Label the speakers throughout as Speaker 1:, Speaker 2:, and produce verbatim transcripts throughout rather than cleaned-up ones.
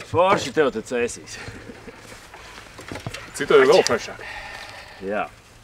Speaker 1: Forši tev tad cēsīs.
Speaker 2: Citur ir vēl foršāk.
Speaker 1: Jā.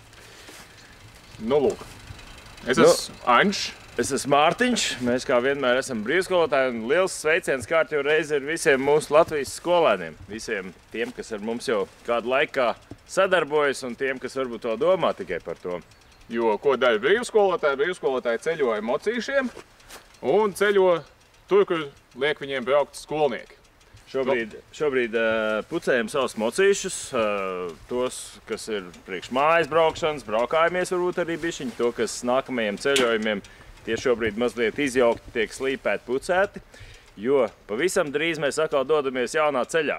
Speaker 2: Nu, lūk. Es esmu Aņš.
Speaker 1: Es esmu Mārtiņš. Mēs kā vienmēr esam brīvskolotāji un liels sveiciens kārtīgi reizi ir visiem mūsu Latvijas skolēniem. Visiem tiem, kas ar mums jau kādu laikā sadarbojas un tiem, kas varbūt to domā tikai par to.
Speaker 2: Jo, ko dara brīvskolotāji? Brīvskolotāji ceļo ar mocīšiem un ceļo tur, kur liek viņiem braukt skolnieki.
Speaker 1: Šobrīd, šobrīd uh, pucējam savus mocīšus, uh, tos, kas ir priekš mājas braukšanas, braukājamies varbūt arī bišķiņi, to, kas nākamajiem ceļojumiem tie šobrīd mazliet izjaukti, tiek slīpēti, pucēti, jo pavisam drīz mēs atkal dodamies jaunā ceļā.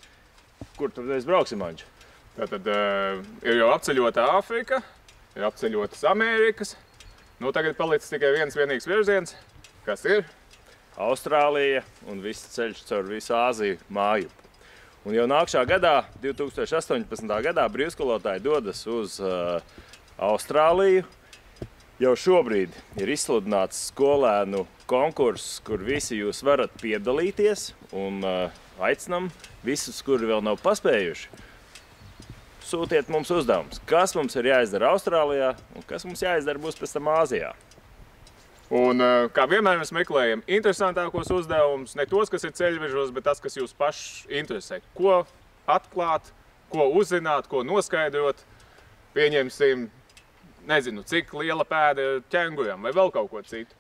Speaker 1: Kur tur mēs brauksim, Anģi?
Speaker 2: Tātad uh, ir jau apceļota Āfrika, ir apceļotas Amerikas. Nu, tagad palicis tikai viens vienīgs virziens. Kas ir?
Speaker 1: Austrālija un viss ceļš caur visu Āziju māju. Un jau nākšā gadā, divi tūkstoši astoņpadsmitā gadā, brīvskolotāji dodas uz uh, Austrāliju. Jau šobrīd ir izsludināts skolēnu konkurss, kur visi jūs varat piedalīties un uh, aicinam visus, kuri vēl nav paspējuši. Sūtiet mums uzdevumus, kas mums ir jāizdara Austrālijā un kas mums jāizdara būs pēc tam Āzijā.
Speaker 2: Un, kā vienmēr, mēs meklējam interesantākos uzdevumus, ne tos, kas ir ceļvežos, bet tas, kas jūs pašus interesē. Ko atklāt, ko uzzināt, ko noskaidrot, pieņemsim, nezinu, cik liela pēda ir ķenguram vai vēl kaut ko citu.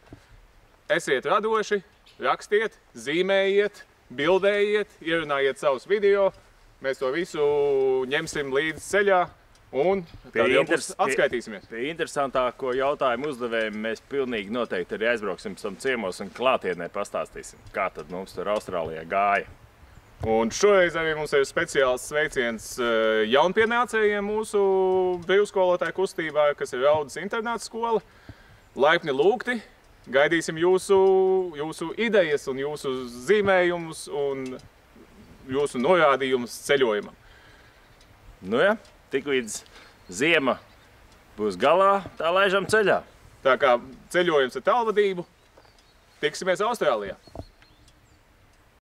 Speaker 2: Esiet radoši, rakstiet, zīmējiet, bildējiet, ierunājiet savus video, mēs to visu ņemsim līdz ceļā. Un tad jau būs atskaitīsimies.
Speaker 1: Pie, pie interesantāko jautājumu uzdevējiem mēs pilnīgi noteikti arī aizbrauksim tam ciemos un klātienē pastāstīsim, kā tad mums tur Austrālijā gāja.
Speaker 2: Un šoreiz arī mums ir speciāls sveiciens jaunpienācējiem mūsu brīvskolotāju kustībā, kas ir Raudas internāta skola. Laipni lūgti, gaidīsim jūsu, jūsu idejas un jūsu zīmējumus un jūsu norādījumus ceļojumam.
Speaker 1: Nu ja. Tik līdz ziema būs galā, tā laižam ceļā.
Speaker 2: Tā kā ceļojums ar tālvadību, tiksimies Austrālijā.